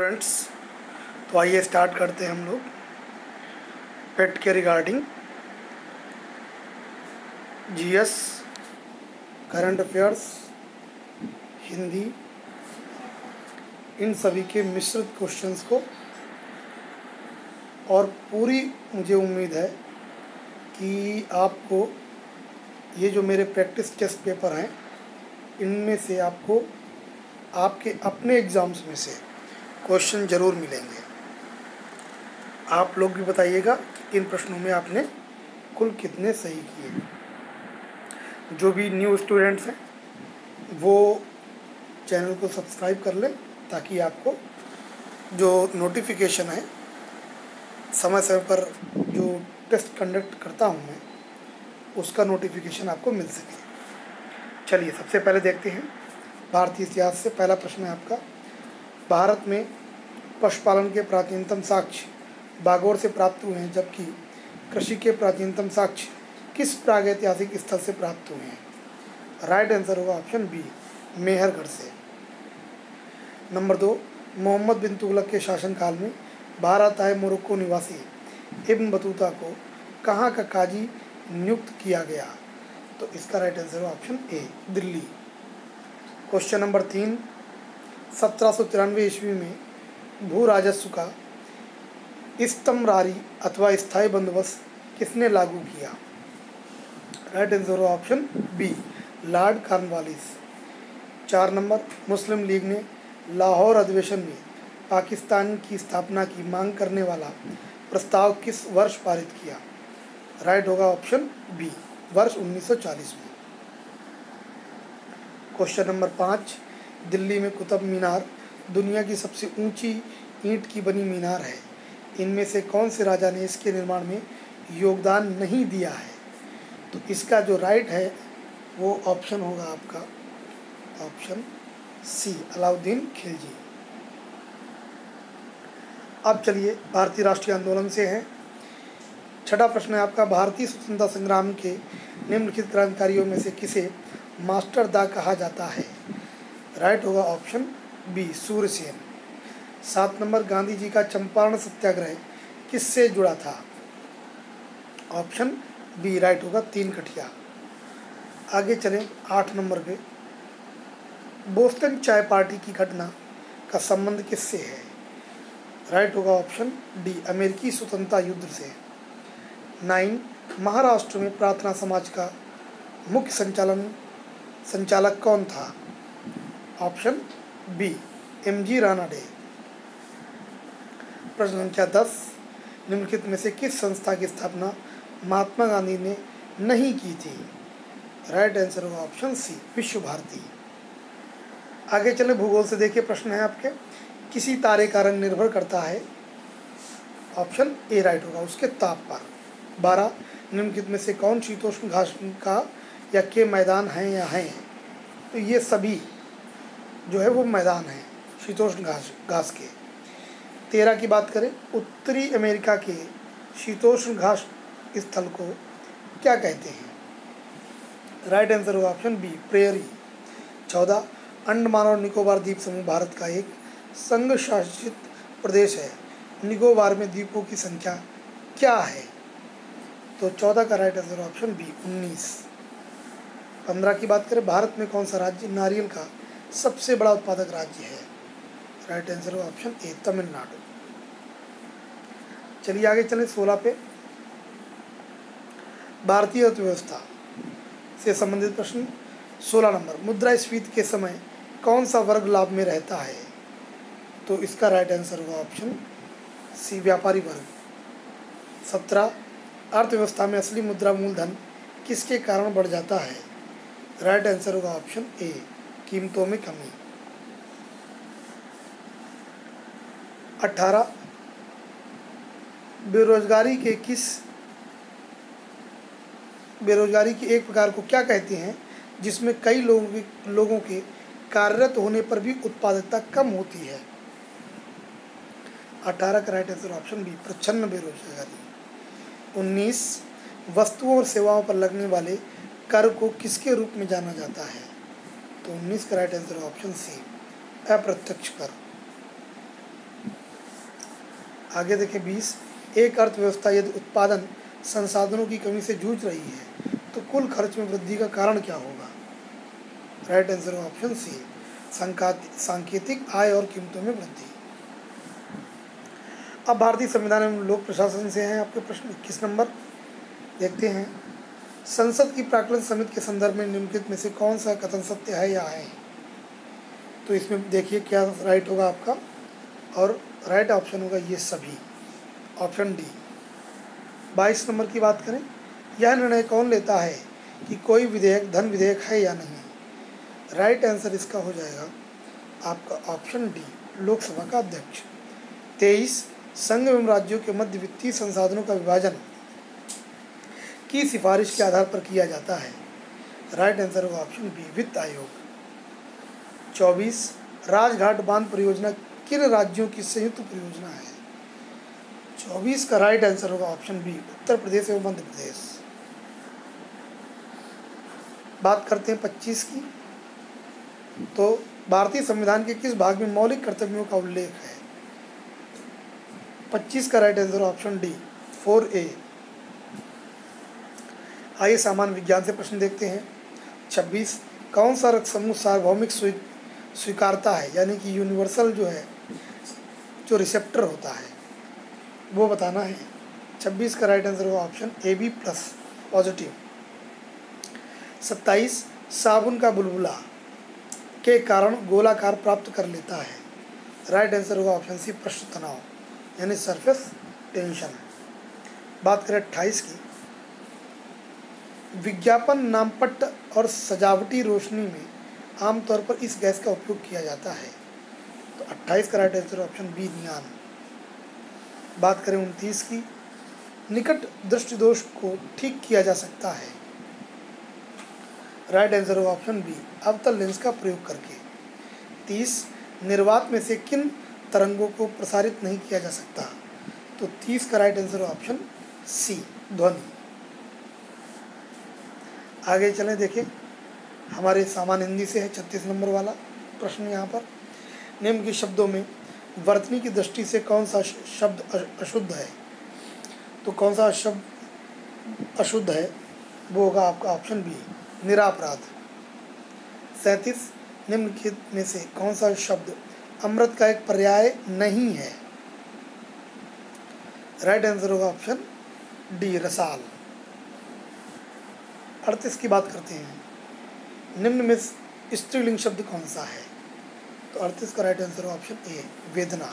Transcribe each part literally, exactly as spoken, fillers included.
Students, तो आइए start करते हैं हम लोग पेट के regarding GS, current affairs, Hindi, इन सभी के मिश्रित क्वेश्चंस को। और पूरी मुझे उम्मीद है कि आपको ये जो मेरे प्रैक्टिस टेस्ट पेपर हैं इनमें से आपको आपके अपने एग्ज़ाम्स में से क्वेश्चन ज़रूर मिलेंगे। आप लोग भी बताइएगा कि इन प्रश्नों में आपने कुल कितने सही किए। जो भी न्यू स्टूडेंट्स हैं वो चैनल को सब्सक्राइब कर लें ताकि आपको जो नोटिफिकेशन है समय समय पर जो टेस्ट कंडक्ट करता हूं मैं उसका नोटिफिकेशन आपको मिल सके। चलिए सबसे पहले देखते हैं भारतीय इतिहास से। पहला प्रश्न है आपका, भारत में पशुपालन के प्राचीनतम साक्ष्य बागोर से प्राप्त हुए हैं, जबकि कृषि के प्राचीनतम साक्ष्य किस प्रागैतिहासिक स्थल से प्राप्त हुए हैं? राइट आंसर होगा ऑप्शन बी, मेहरगढ़ से। नंबर दो, मोहम्मद बिन तुगलक के शासनकाल में भारत आए मोरक्को निवासी इब्न बतूता को कहाँ का काजी नियुक्त किया गया? तो इसका राइट आंसर होगा option A, Delhi. Question number तीन, सत्रह सौ तिरानवे ईस्वी में भू राजस्व का इस्तमरारी अथवा स्थायी बंदोबस्त किसने लागू किया? राइट आंसर होगा ऑप्शन बी, लॉर्ड कॉर्नवालिस। चार नंबर, मुस्लिम लीग ने लाहौर अधिवेशन में पाकिस्तान की स्थापना की मांग करने वाला प्रस्ताव किस वर्ष पारित किया? राइट होगा ऑप्शन बी, वर्ष उन्नीस सौ चालीस में। क्वेश्चन नंबर पाँच, दिल्ली में कुतुब मीनार दुनिया की सबसे ऊंची ईंट की बनी मीनार है। इनमें से कौन से राजा ने इसके निर्माण में योगदान नहीं दिया है? तो इसका जो राइट है वो ऑप्शन होगा आपका ऑप्शन सी, अलाउद्दीन खिलजी। अब चलिए भारतीय राष्ट्रीय आंदोलन से हैं। छठा प्रश्न है आपका, भारतीय स्वतंत्रता संग्राम के निम्नलिखित क्रांतिकारियों में से किसे मास्टर दा कहा जाता है? राइट होगा ऑप्शन बी, सूर्यसेन। सात नंबर, गांधी जी का चंपारण सत्याग्रह किससे जुड़ा था? ऑप्शन बी, राइट होगा तीन कठिया। आगे चलें आठ नंबर पे, बोस्टन चाय पार्टी की घटना का संबंध किससे है? राइट होगा ऑप्शन डी, अमेरिकी स्वतंत्रता युद्ध से। नाइन, महाराष्ट्र में प्रार्थना समाज का मुख्य संचालन संचालक कौन था? Option B, M G Ranade. प्रश्न संख्या दस, निम्नलिखित में से किस संस्था की स्थापना महात्मा गांधी ने नहीं की थी? राइट आंसर होगा ऑप्शन सी, विश्व भारती। आगे चले भूगोल से। देखिए प्रश्न है आपके, किसी तारे का रंग निर्भर करता है? ऑप्शन ए राइट होगा उसके ताप पर। बारह, निम्नलिखित में से कौन शीतोष्ण घास का या के मैदान हैं या हैं? तो ये सभी जो है वो मैदान हैं शीतोष्ण घास घास के। तेरह की बात करें, उत्तरी अमेरिका के शीतोष्ण घास स्थल को क्या कहते हैं? राइट आंसर होगा ऑप्शन बी, प्रेयरी। चौदह, अंडमान और निकोबार द्वीप समूह भारत का एक संघ शासित प्रदेश है। निकोबार में द्वीपों की संख्या क्या है? तो चौदह का राइट आंसर ऑप्शन बी, उन्नीस। पंद्रह की बात करें, भारत में कौन सा राज्य नारियल का सबसे बड़ा उत्पादक राज्य है? राइट आंसर होगा ऑप्शन ए, तमिलनाडु। चलिए आगे चलें सोलह पे, भारतीय अर्थव्यवस्था से संबंधित प्रश्न। सोलह नंबर, मुद्रास्फीति के समय कौन सा वर्ग लाभ में रहता है? तो इसका राइट आंसर होगा ऑप्शन सी, व्यापारी वर्ग। सत्रह, अर्थव्यवस्था में असली मुद्रा मूलधन किसके कारण बढ़ जाता है? राइट आंसर होगा ऑप्शन ए, कीमतों में कमी। अठारह, बेरोजगारी के किस बेरोजगारी की एक प्रकार को क्या कहते हैं जिसमें कई लोगों के लोगों के कार्यरत होने पर भी उत्पादकता कम होती है? अठारह का राइट आंसर ऑप्शन बी, प्रच्छन्न बेरोजगारी। उन्नीस, वस्तुओं और सेवाओं पर लगने वाले कर को किसके रूप में जाना जाता है? तो उन्नीस का राइट आंसर ऑप्शन सी, अप्रत्यक्ष कर। आगे देखें बीस, एक अर्थव्यवस्था यदि उत्पादन संसाधनों की कमी से जूझ रही है तो कुल खर्च में वृद्धि का कारण क्या होगा? राइट आंसर होगा ऑप्शन सी, सांकेतिक आय और कीमतों में वृद्धि। अब भारतीय संविधान एवं लोक प्रशासन से हैं आपके प्रश्न इक्कीस नंबर, देखते हैं। संसद की प्राक्कलन समिति के संदर्भ में निम्नलिखित में से कौन सा कथन सत्य है या है? तो इसमें देखिए क्या राइट होगा आपका, और राइट ऑप्शन होगा ये सभी, ऑप्शन डी। बाईस नंबर की बात करें, यह निर्णय कौन लेता है कि कोई विधेयक धन विधेयक है या नहीं? राइट आंसर इसका हो जाएगा आपका ऑप्शन डी, लोकसभा का अध्यक्ष। तेईस, संघ एवं राज्यों के मध्य वित्तीय संसाधनों का विभाजन की सिफारिश के आधार पर किया जाता है। राइट आंसर होगा ऑप्शन बी, वित्त आयोग। चौबीस, राजघाट बांध परियोजना किन राज्यों की संयुक्त परियोजना है? चौबीस का राइट आंसर होगा ऑप्शन बी, उत्तर प्रदेश एवं मध्य प्रदेश। बात करते हैं पच्चीस की, तो भारतीय संविधान के किस भाग में मौलिक कर्तव्यों का उल्लेख है? पच्चीस का right answer option D, four A. आइए सामान्य विज्ञान से प्रश्न देखते हैं। छब्बीस, कौन सा रक्त समूह सार्वभौमिक स्वी स्वीकारता है, यानी कि यूनिवर्सल जो है, जो रिसेप्टर होता है वो बताना है। छब्बीस का राइट आंसर होगा option A B plus, positive. सत्ताईस, साबुन का बुलबुला के कारण गोलाकार प्राप्त कर लेता है। राइट आंसर होगा ऑप्शन सी, पृष्ठ तनाव यानी सरफेस टेंशन। बात करें अट्ठाईस की, विज्ञापन, नामपट्ट और सजावटी रोशनी में आमतौर पर इस गैस का उपयोग किया जाता है। तो अट्ठाईस का right answer option B, neon. बात करें उनतीस की, निकट दृष्टि दोष को ठीक किया जा सकता है। राइट आंसर होगा ऑप्शन बी, अवतल लेंस का प्रयोग करके। तीस, निर्वात में से किन तरंगों को प्रसारित नहीं किया जा सकता? तो तीस का राइट आंसर ऑप्शन सी, ध्वनि। आगे चलें, देखें हमारे सामान्य हिंदी से है छत्तीस नंबर वाला प्रश्न। यहाँ पर निम्न के शब्दों में वर्तनी की दृष्टि से कौन सा शब्द अशुद्ध है? तो कौन सा शब्द अशुद्ध है वो होगा आपका ऑप्शन बी, निरापराध। सैंतीस, निम्नलिखित में से कौन सा शब्द अमृत का एक पर्याय नहीं है? राइट आंसर होगा ऑप्शन डी, रसाल। अड़तीस की बात करते हैं, निम्न में स्त्रीलिंग शब्द कौन सा है? तो अड़तीस का राइट आंसर ऑप्शन ए, वेदना।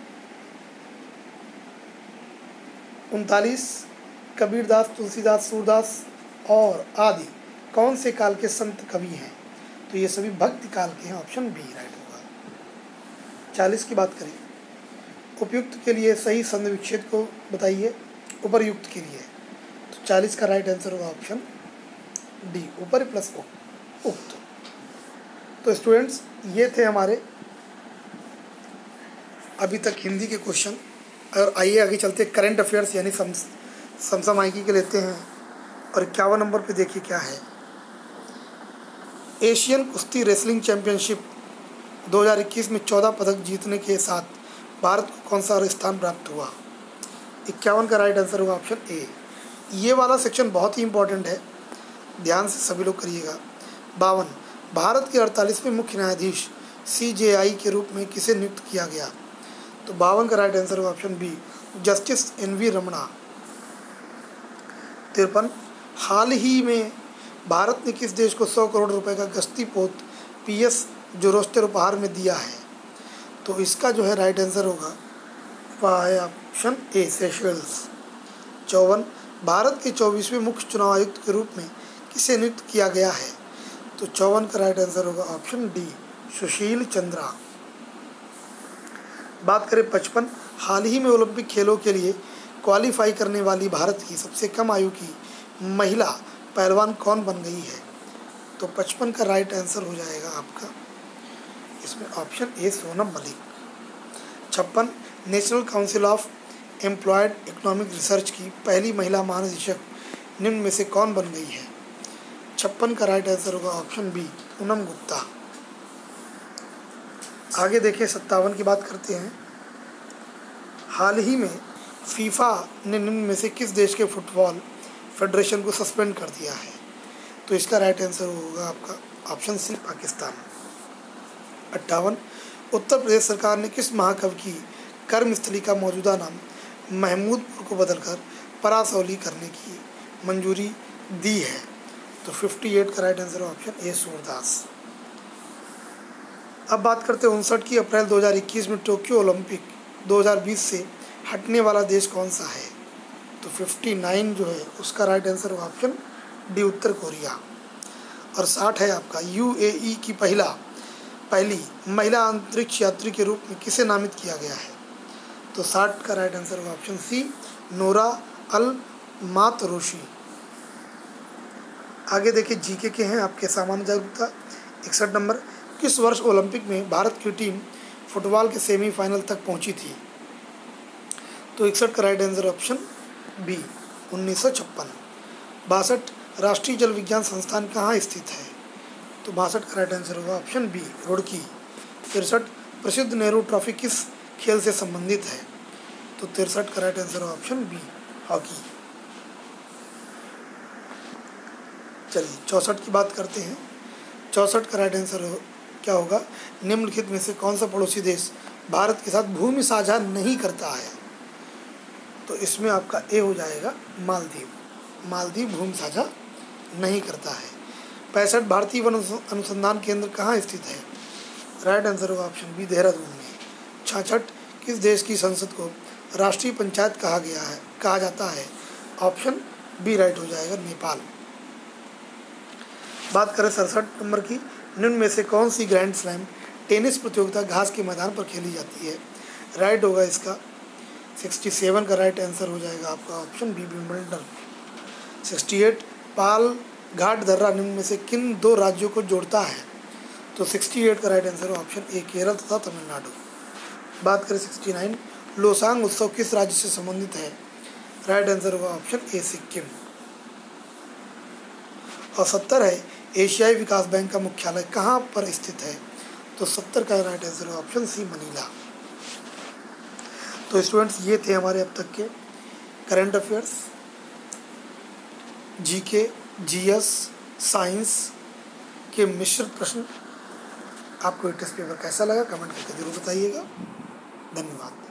उनतालीस, कबीरदास, तुलसीदास, सूरदास और आदि कौन से काल के संत कवि हैं? तो ये सभी भक्ति काल के हैं, ऑप्शन बी राइट होगा। चालीस की बात करें, उपयुक्त के लिए सही संध विच्छेद को बताइए, उपरयुक्त के लिए। तो चालीस का राइट आंसर होगा ऑप्शन डी, ऊपर प्लस उक्त। तो स्टूडेंट्स ये थे हमारे अभी तक हिंदी के क्वेश्चन। और आइए आगे चलते करंट अफेयर्स यानी समसामयिकी के लेते हैं। और इक्यावन नंबर पे देखिए क्या है, एशियन कुश्ती रेसलिंग चैंपियनशिप दो हज़ार इक्कीस में चौदह पदक जीतने के साथ भारत को कौन सा स्थान प्राप्त हुआ? इक्यावन का राइट आंसर होगा ऑप्शन ए। ये वाला सेक्शन बहुत ही इंपॉर्टेंट है, ध्यान से सभी लोग करिएगा। बावन, भारत के अड़तालीसवें मुख्य न्यायाधीश सी जे आई के रूप में किसे नियुक्त किया गया? तो बावन का राइट आंसर होगा option B, justice N V Ramana. तिरपन, हाल ही में भारत ने किस देश को सौ करोड़ रुपए का गश्ती पोत पी एस जोरोस्टर उपहार में दिया है? तो इसका जो है राइट आंसर होगा वह है ऑप्शन ए, सेशेल्स। चौवन, भारत के चौबीसवें मुख्य चुनाव आयुक्त के रूप में किसे नियुक्त किया गया है? तो चौवन का राइट आंसर होगा ऑप्शन डी, सुशील चंद्रा। बात करें पचपन, हाल ही में ओलंपिक खेलों के लिए क्वालिफाई करने वाली भारत की सबसे कम आयु की महिला पहलवान कौन बन गई है? तो पचपन का राइट आंसर हो जाएगा आपका इसमें ऑप्शन ए, सोनम मलिक। छप्पन, national council of employed economic research की पहली महिला महानिदेशक निम्न में से कौन बन गई है? छप्पन का राइट आंसर होगा ऑप्शन बी, पूनम गुप्ता। आगे देखिए सत्तावन की बात करते हैं। हाल ही में फीफा ने निम्न में से किस देश के फुटबॉल फेडरेशन को सस्पेंड कर दिया है? तो इसका राइट आंसर होगा आपका ऑप्शन सी, पाकिस्तान। अट्ठावन, उत्तर प्रदेश सरकार ने किस महाकवि की कर्मस्थली का मौजूदा नाम महमूदपुर को बदलकर परासौली करने की मंजूरी दी है? तो अट्ठावन का right answer option A, Surdas. अब बात करते हैं उनसठ की अप्रैल दो हज़ार इक्कीस में टोक्यो ओलंपिक दो हज़ार बीस से हटने वाला देश कौन सा है? तो उनसठ जो है उसका राइट आंसर होगा ऑप्शन डी, उत्तर कोरिया। और साठ है आपका, यूएई की पहला पहली महिला अंतरिक्ष यात्री के रूप में किसे नामित किया गया है? तो साठ का राइट आंसर होगा option C, Nora Al Matrooshi. आगे देखिए जीके के हैं आपके सामान्य जागरूकता। इकसठ नंबर, किस वर्ष ओलंपिक में भारत की टीम फुटबॉल के सेमीफाइनल तक पहुंची थी? तो इकसठ का राइट आंसर ऑप्शन बी, उन्नीस सौ छप्पन। बासठ, राष्ट्रीय जल विज्ञान संस्थान कहाँ स्थित है? तो बासठ का राइट आंसर होगा ऑप्शन बी, रुड़की। तिरसठ, प्रसिद्ध नेहरू ट्रॉफी किस खेल से संबंधित है? तो तिरसठ का राइट आंसर होगा ऑप्शन बी, हॉकी। चलिए चौंसठ की बात करते हैं। चौंसठ का राइट आंसर हो, क्या होगा? निम्नलिखित में से कौन सा पड़ोसी देश भारत के साथ भूमि साझा नहीं करता है? तो इसमें आपका ए हो जाएगा, मालदीव। मालदीव भूमि साझा नहीं करता है। पैंसठ, भारतीय वन अनुसंधान केंद्र कहाँ स्थित है? राइट आंसर होगा ऑप्शन बी, देहरादून में। छाछठ, किस देश की संसद को राष्ट्रीय पंचायत कहा गया है कहा जाता है? ऑप्शन बी राइट हो जाएगा, नेपाल। बात करें सड़सठ नंबर की, निम्न में से कौन सी ग्रैंड स्लैम टेनिस प्रतियोगिता घास के मैदान पर खेली जाती है? राइट होगा इसका सड़सठ का राइट आंसर हो जाएगा आपका ऑप्शन बी, विंबलडन। अड़सठ, पाल घाट दर्रा निम्न में से किन दो राज्यों को जोड़ता है? तो अड़सठ का right answer option A, Kerala तथा तमिलनाडु। बात करें उनहत्तर, लोसांग उत्सव किस राज्य से संबंधित है? राइट आंसर होगा ऑप्शन ए, सिक्किम। और सत्तर है, एशियाई विकास बैंक का मुख्यालय कहाँ पर स्थित है? तो सत्तर का राइट आंसर होगा ऑप्शन सी, मनीला। तो स्टूडेंट्स ये थे हमारे अब तक के current affairs, GK, GS, science के मिश्रित प्रश्न। आपको ये टेस्ट पेपर कैसा लगा कमेंट करके जरूर बताइएगा। धन्यवाद।